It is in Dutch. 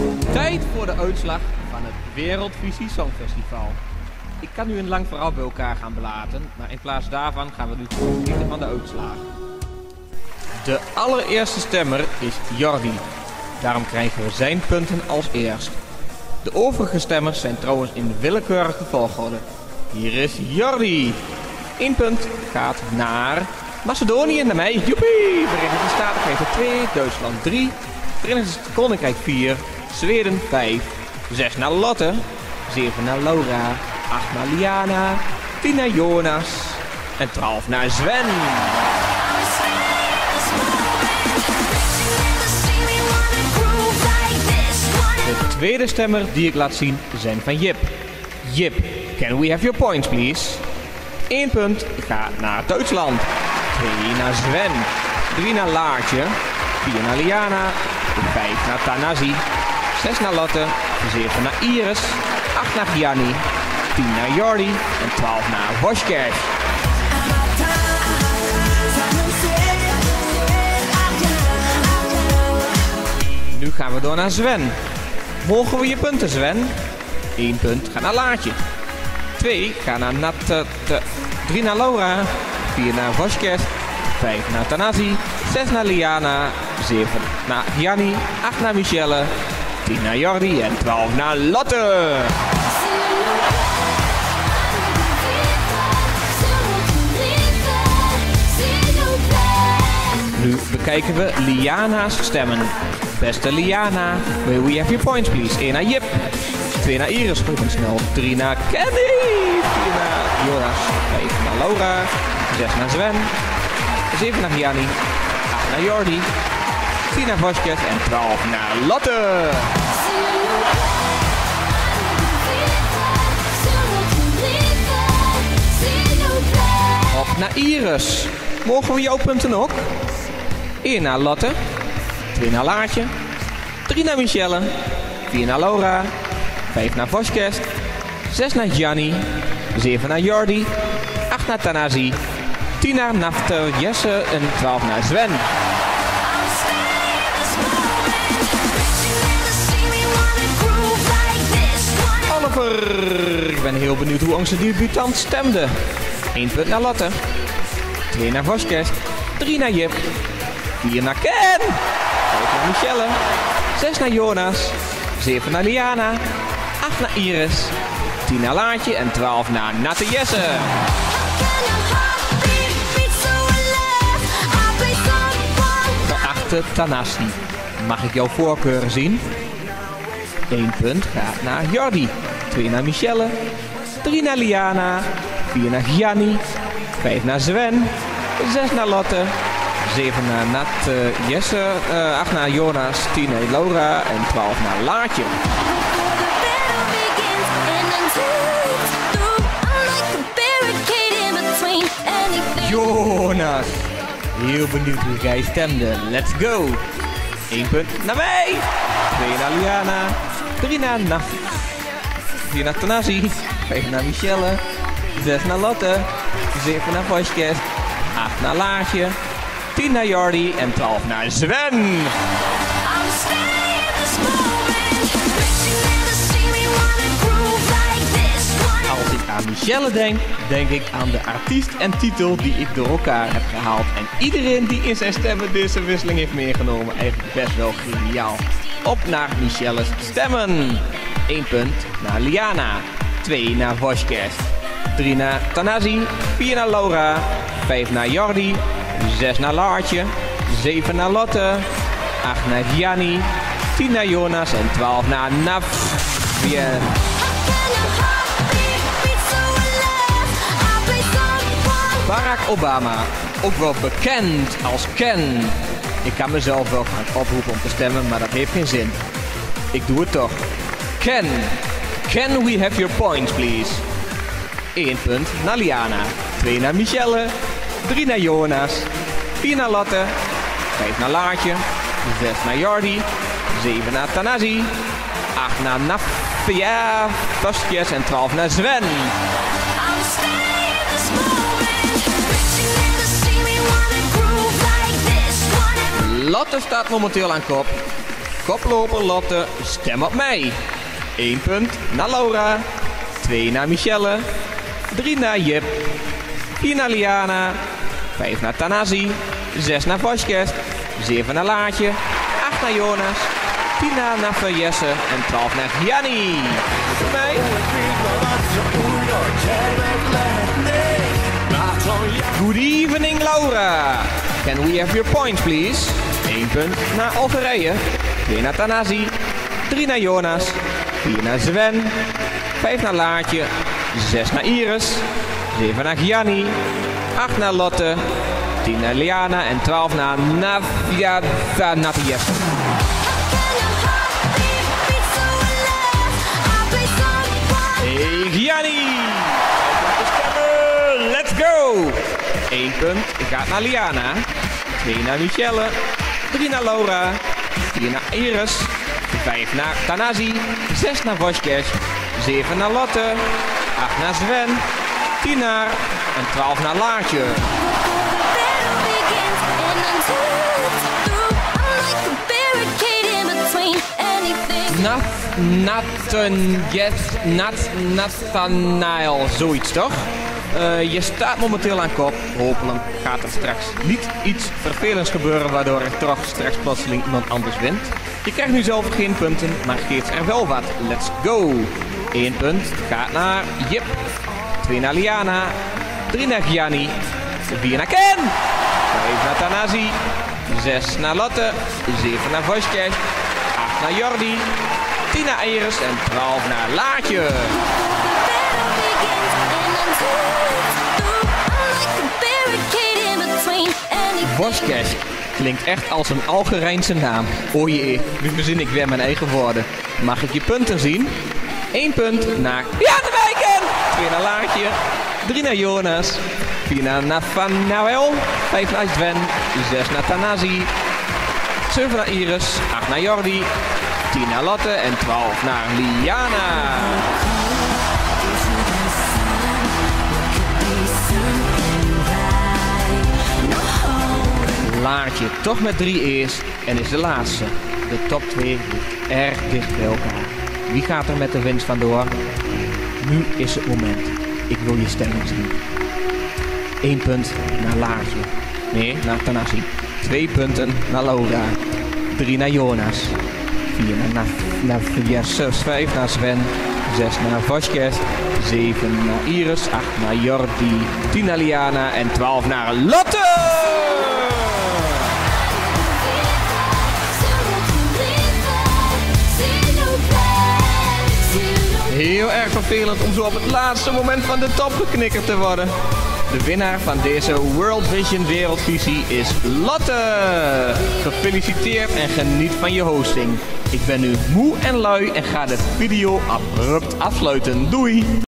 Tijd voor de uitslag van het Wereldvisie Songfestival. Ik kan nu een lang verhaal bij elkaar gaan belaten, maar in plaats daarvan gaan we nu gewoon genieten van de uitslagen. De allereerste stemmer is Jordi. Daarom krijgen we zijn punten als eerst. De overige stemmers zijn trouwens in willekeurige volgorde. Hier is Jordi. 1 punt gaat naar Macedonië, naar mij. Joepie! Verenigde Staten krijgt er 2, Duitsland 3, Verenigd Koninkrijk 4, Zweden 5, 6 naar Lotte, 7 naar Laura, 8 naar Liana, 10 naar Jonas en 12 naar Sven. De tweede stemmer die ik laat zien zijn van Jip. Jip, can we have your points please? 1 punt gaat naar Duitsland, 2 naar Sven, 3 naar Laartje, 4 naar Liana, 5 naar Tanasi, 6 naar Lotte, 7 naar Iris, 8 naar Gianni, 10 naar Jordi en 12 naar Voskers. Nu gaan we door naar Sven. Mogen we je punten, Sven? 1 punt gaat naar Laartje. 2 gaat naar Nat, 3 naar Laura, 4 naar Voskers, 5 naar Tanasi, 6 naar Liana, 7 naar Gianni, 8 naar Michelle, 10 naar Jordi en 12 naar Lotte. Nu bekijken we Liana's stemmen. Beste Liana, may we have your points please? 1 naar Jip, 2 naar Iris, goed en snel, 3 naar Kenny, 4 naar Jonas, 5 naar Laura, 6 naar Sven, 7 naar Gianni, 8 naar Jordi, 10 naar Voskes en 12 naar Lotte. Op naar Iris. Mogen we jouw punten ook? 1 naar Lotte, 2 naar Laartje, 3 naar Michelle, 4 naar Laura, 5 naar Voskes, 6 naar Gianni, 7 naar Jordi, 8 naar Tanasi, 10 naar Nafter, Jesse en 12 naar Sven. Oliver, ik ben heel benieuwd hoe onze debutant stemde. 1 punt naar Lotte, 2 naar Voskes, 3 naar Jip, 4 naar Ken, 5 naar Michelle, 6 naar Jonas, 7 naar Liana, 8 naar Iris, 10 naar Laartje en 12 naar Natte Jesse. Geachte Tanasi, mag ik jouw voorkeuren zien? 1 punt gaat naar Jordi, 2 naar Michelle, 3 naar Liana, 4 naar Gianni, 5 naar Sven, 6 naar Lotte, 7 naar Nat Jesse, 8 naar Jonas, 10 naar Laura en 12 naar Laartje. Jonas, heel benieuwd hoe jij stemde. Let's go! 1 punt naar mij, 2 naar Liana, 3 naar Naf, 4 naar Tanasi, 5 naar Michelle, 6 naar Lotte, 7 naar Voskes, 8 naar Laartje, 10 naar Jordi en 12 naar Sven. Als ik aan Michelle denk, denk ik aan de artiest en titel die ik door elkaar heb gehaald. En iedereen die in zijn stemmen deze wisseling heeft meegenomen, eigenlijk best wel geniaal. Op naar Michelle's stemmen. 1 punt naar Liana, 2 naar Voskes, 3 naar Tanasi, 4 naar Laura, 5 naar Jordi, 6 naar Laartje, 7 naar Lotte, 8 naar Gianni, 10 naar Jonas en 12 naar Navien. Barack Obama, ook wel bekend als Ken. Ik kan mezelf wel gaan oproepen om te stemmen, maar dat heeft geen zin. Ik doe het toch. Ken, can we have your points please? 1 punt naar Liana, 2 naar Michelle, 3 naar Jonas, 4 naar Lotte, 5 naar Laartje, 6 naar Jordi, 7 naar Tanasi, 8 naar Nafia, Voskes en 12 naar Sven. Lotte staat momenteel aan kop. Koploper Lotte, stem op mij. 1 punt naar Laura. 2 naar Michelle. 3 naar Jip. 4 naar Liana. 5 naar Tanasi. 6 naar Voskes. 7 naar Laatje. 8 naar Jonas. 10 naar Jesse en 12 naar Gianni. Voor mij. Good evening Laura. Can we have your points please? 1 punt naar Algerije. 2 naar Tanasi. 3 naar Jonas. 4 naar Sven. 5 naar Laatje. 6 naar Iris. 7 naar Gianni. 8 naar Lotte. 10 naar Liana en 12 naar Jesse. Hey Gianni! Let's go! 1 punt gaat naar Liana. 2 naar Michelle. 3 naar Laura. 4 naar Iris. 5 naar Tanasi. 6 naar Voskes. 7 naar Lotte. 8 naar Sven. 10 naar en 12 naar Laatje. Nathanael, zoiets toch? Je staat momenteel aan kop. Hopelijk gaat er straks niet iets vervelends gebeuren waardoor er toch straks plotseling iemand anders wint. Je krijgt nu zelf geen punten, maar geeft er wel wat. Let's go! 1 punt gaat naar Jip. 2 naar Liana. 3 naar Gianni. 4 naar Ken. 5 naar Tanasi. 6 naar Lotte. 7 naar Voskes. 8 naar Jordi. 10 naar Iris en 12 naar Laatje. Voskes klinkt echt als een Algerijnse naam. O jee, nu verzin ik weer mijn eigen woorden. Mag ik je punten zien? 1 punt naar Jan-Wijken. 2 naar Laatje. 3 naar Jonas. 4 naar Nathanael. 5 naar Sven. 6 naar Tanasi. 7 naar Iris. 8 naar Jordi. 10 naar Lotte en 12 naar Liana. Laatje toch met 3 E's en is de laatste. De top 2 ligt erg dicht bij elkaar. Wie gaat er met de winst vandoor? Nu is het moment. Ik wil je stemming zien. 1 punt naar Laatje. Nee, naar Tanasi. 2 punten naar Laura. 3 naar Jonas. 4 naar Jesse. 5 naar Sven. 6 naar Voskes. 7 naar Iris. 8 naar Jordi. 10 naar Liana en 12 naar Lotte! Heel erg vervelend om zo op het laatste moment van de top geknikkerd te worden. De winnaar van deze World Vision Wereldvisie is Lotte. Gefeliciteerd en geniet van je hosting. Ik ben nu moe en lui en ga de video abrupt afsluiten. Doei!